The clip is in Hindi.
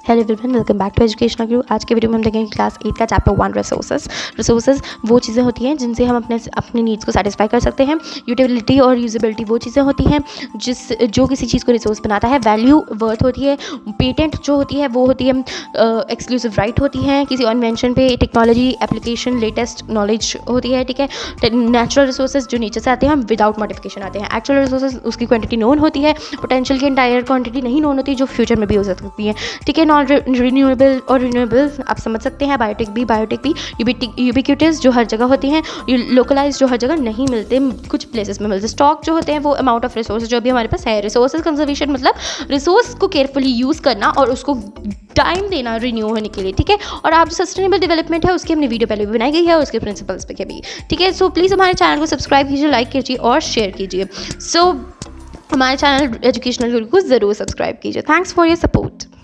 Hello everyone, welcome back to Educational Guru. आज के वीडियो में हम देखेंगे क्लास 8 का चैप्टर 1 रिसोर्सेज वो चीज़ें होती हैं जिनसे हम अपनी नीड्स को सेटिस्फाई कर सकते हैं। यूटिलिटी और यूजेबिलिटी वो चीज़ें होती हैं जो किसी चीज़ को रिसोर्स बनाता है। वैल्यू वर्थ होती है। पेटेंट जो होती है वो होती है एक्सक्लूसिव राइट होती है किसी इन्वेंशन पे, टेक्नोलॉजी एप्लीकेशन, लेटेस्ट नॉलेज होती है। ठीक है, नेचुरल रिसोर्सेज जो नीचे से आते हैं विदाउट मॉडिफिकेशन आते हैं। एक्चुअल रिसोर्सेज उसकी क्वांटिटी नोन होती है, पोटेंशियल की एंटायर क्वांटिटी नहीं नोन होती जो फ्यूचर में भी हो सकती है। ठीक है, रिन्यूएबल और रिन्यूएबल आप समझ सकते हैं। बायोटिक भी यूबिक्यूटिस जो हर जगह होती हैं, लोकलाइज जो हर जगह नहीं मिलते, कुछ प्लेसेस में मिलते। स्टॉक जो होते हैं वो अमाउंट ऑफ रिसोर्स जो भी हमारे पास है। रिसोर्सेज कंजर्वेशन मतलब रिसोर्स को केयरफुली यूज़ करना और उसको टाइम देना रिन्यू होने के लिए। ठीक है, और आप जो सस्टेनेबल डेवलपमेंट है उसकी हमने वीडियो पहले भी बनाई गई है और उसके प्रिंसिपल्स पे भी। ठीक है, सो प्लीज़ हमारे चैनल को सब्सक्राइब कीजिए, लाइक कीजिए और शेयर कीजिए। सो हमारे चैनल एजुकेशनल गुरु को ज़रूर सब्सक्राइब कीजिए। Thanks for your support.